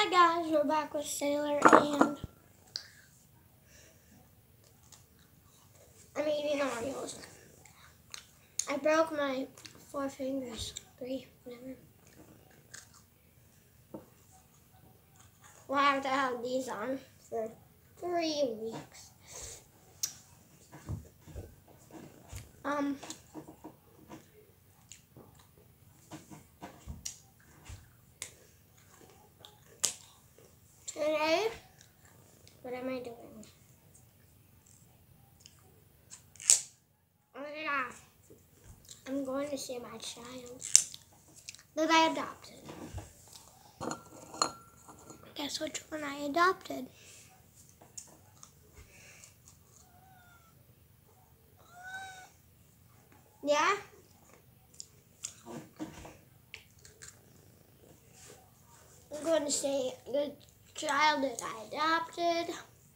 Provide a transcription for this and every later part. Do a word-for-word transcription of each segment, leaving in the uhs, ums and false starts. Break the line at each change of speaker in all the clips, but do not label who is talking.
Hi guys, we're back with Sailor and I'm eating Oreos. I broke my four fingers. Three, whatever. We'll have to have these on for three weeks. Um, today, what am I doing? Oh yeah, I'm going to see my child that I adopted. Guess which one I adopted? Yeah? I'm going to say the child that I adopted.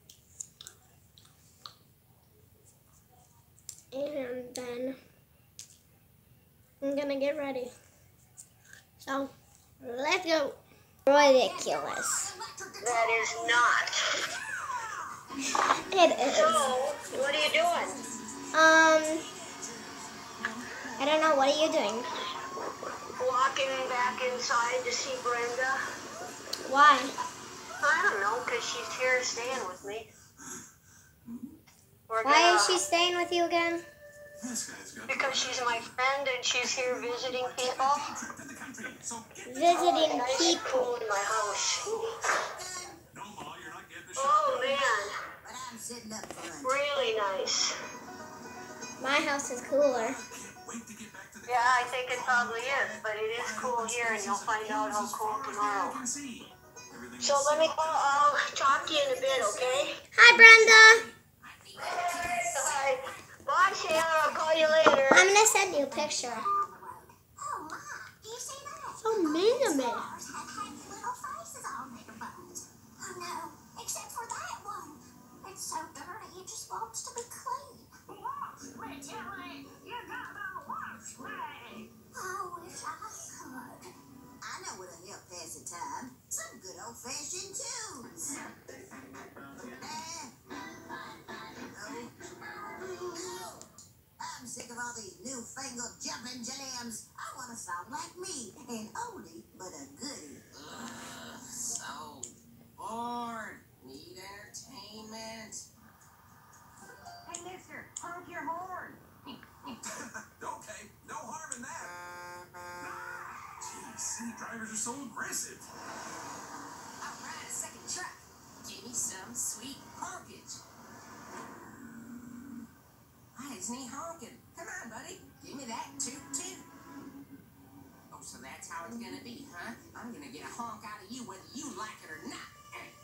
And then I'm going to get ready. So, let's go. Ridiculous.
That is not.
It is.
So, what are you doing?
Um, I don't know. What are you doing?
Walking back inside to see Brenda.
Why?
I don't know, because she's here staying with me. We're
Why
gonna,
is she staying with you again?
Because she's my friend and she's here visiting people.
Visiting
nice
people.
Cool in my house. Oh man, really nice.
My house is cooler.
Yeah, I think it probably is, but it is cool here, and you'll find out how cool tomorrow. So let me go. I'll talk to you in a bit, okay?
Hi, Brenda.
Bye. Bye, Sailor. I'll call you later.
I'm gonna send you a picture. So mean of me.
So dirty, it just wants to be clean. Wash me, Tilly. You got my wash me. I wish I could. I know what'll help pass the time. Some good old-fashioned tunes. I'm sick of all these newfangled jumping jams. I want a song like me, an oldie but a goodie. Ugh, so bored. Need entertainment. Hey, mister, honk your horn.
Okay, no harm in that. Gee, city drivers are so aggressive.
I'll ride a second truck. Give me some sweet honkage. Why isn't he honking? Come on, buddy. Give me that toot toot. Oh, so that's how it's gonna be, huh? I'm gonna get a honk out of you whether you like it or not.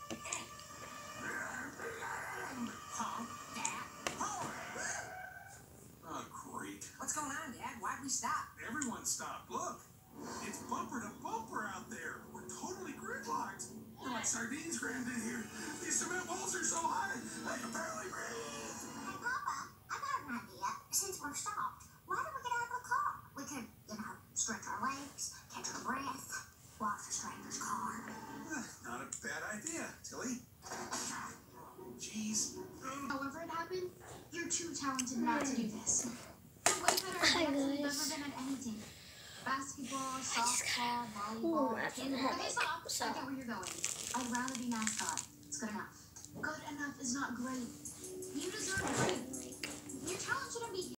Honk that horn.
Oh, great.
What's going on, Dad? Why'd we stop?
Everyone stop. Look. It's bumper to bumper out there. We're totally gridlocked. We're like sardines crammed in here. These cement walls are so high, I can barely breathe.
Hey, Papa, I got an idea. Since we're stopped, why don't we get out of the car? We could, you know, stretch our legs, catch our breath, wash a stranger's car.
Uh, Not a bad idea, Tilly. Jeez.
However it happened, you're too talented not to do this. You're way better at
Hi,
dance than you've
guys.
ever been at anything. Basketball, softball,
Ooh,
volleyball,
that's a
tennis.
headache.
Okay, stop.
So-
I get where you're going. I'd rather be mascot. It's good enough. Good enough is not great. You deserve great.